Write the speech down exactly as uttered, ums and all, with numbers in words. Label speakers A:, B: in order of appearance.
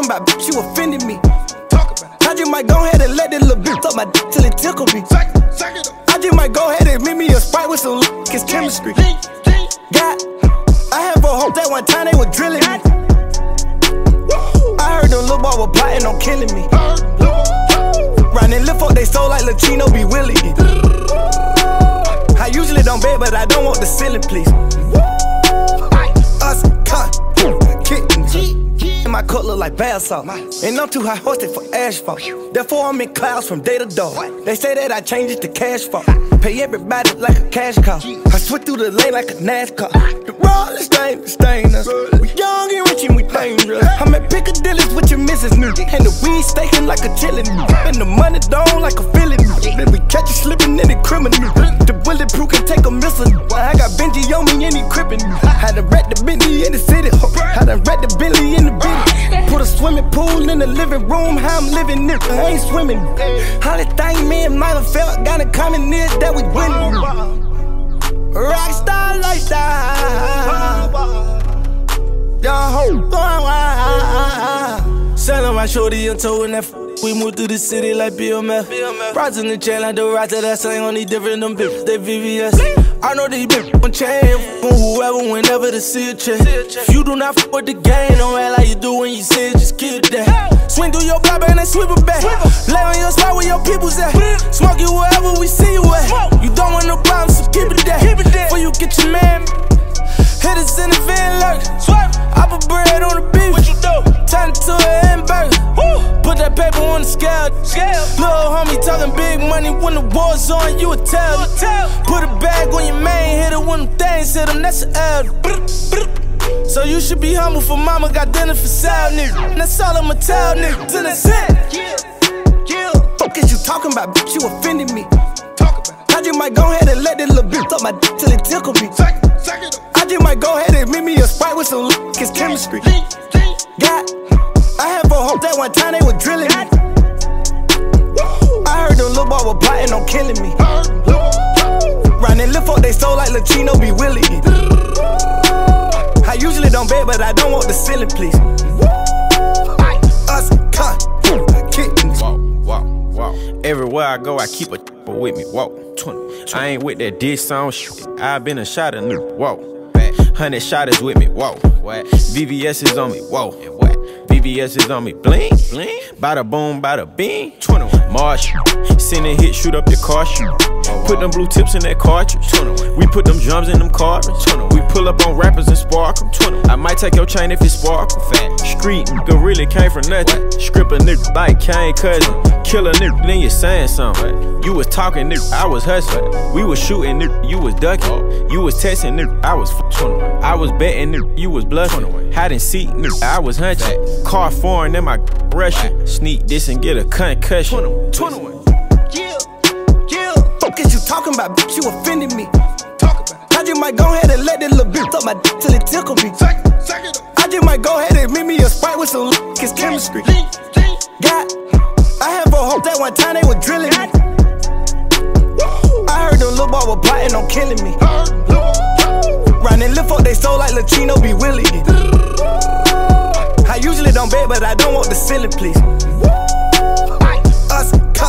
A: talking about, bitch, you offended me. I just might go ahead and let this little bitch suck my dick till it tickle me. I just might go ahead and meet me a Sprite with some it's chemistry. God, I had a hope that one time they were drilling me. I heard them little boy were plotting on killing me. Running lift up they soul like Lachino be willing. I usually don't beg, but I don't want the ceiling, please. Us, cut, kittens. And my coat look like bath salt. And I'm too high hosted for asphalt. Therefore I'm in clouds from day to dawn. They say that I change it to cash flow. Pay everybody like a cash cow. I switch through the lane like a NASCAR. The roll is stain, stain us. We young and rich and we dangerous. I'm at Piccadilly's with your missus new. And the weed staking like a chillin'. And the money down like a feeling. Then we catch you slipping in the criminal. The bulletproof can take a missile. I got Benji on me and he crippin'. Had to wreck the Bentley in the city. Had to wreck the Bentley in the Bentley. Put a swimming pool in the living room. How I'm living, nigga, I ain't swimming. How the thing me and might have felt. Got a common near that we winning. Rockstar lifestyle. Young hoe. Selling my shorty and toe in that. We moved through the city like B M F. Rods in the chain like the rods that I sang on these different them bitches, they V V S. I know these bitches on chain, from whoever, whenever to see a check. If you do not f with the game, don't act like you do when you see it, just kill that. Swing through your block and then sweep it back. Lay on your spot where your people's at. Smoke you wherever we see you at. You don't want no problems, so keep it there. Before you get your man, hit us in the van lurk. I put bread on the beef. What you do? Turn it to a hamburger. Put that paper on the scale. Little homie talking big money when the war's on, you a tell. Put a bag on your main, hit it when them things hit him, that's an L. So you should be humble for mama got dinner for sale, nigga. That's all I'ma tell, nigga. Till it's it. Fuck is you talking about, bitch, you offended me. I just might go ahead and let this little bitch suck my dick till it tickle me. I just might go ahead and meet me a Sprite with some it's chemistry. God, I had a hope that one time they were drilling me. I heard them little boy were plotting on killing me. Running lift up they soul like Lachino be willing. I usually don't beg, but I don't want the ceiling, please. Us, cut, kittens.
B: Whoa, whoa, whoa. Everywhere I go, I keep a with me. Whoa. I ain't with that diss song shit. I been a shot of new. Whoa. Hundred shotters with me. Whoa. V V S is on me. Whoa. V V S is on me. Bling. Bling. Bada boom, bada bing. Marsh. Send a hit, shoot up your car. Shoot. Put them blue tips in that cartridge. We put them drums in them cartridge. We pull up on rappers and sparkle. I might take your chain if it sparkle. Street nigga really came from nothing. Script a nigga like Kane cousin. Kill a nigga, then you saying something. You was talking nigga, I was hustling. We was shooting nigga, you was ducking. You was testing nigga, I was f***ing. I was betting nigga, you was bluffing. Hide and seek nigga, I was hunching. Car foreign and my Russian. Sneak this and get a concussion.
A: Fuck is you talking about, bitch, you offended me. I just might go ahead and let this little bitch suck my dick till it tickle me. I just might go ahead and meet me a Sprite with some it's chemistry. God, I had a hope that one time they were drilling me. I heard them little boy were plotting on killing me. Running lift up they soul like Lachino be willing. I usually don't beg, but I don't want the ceiling, please. Us,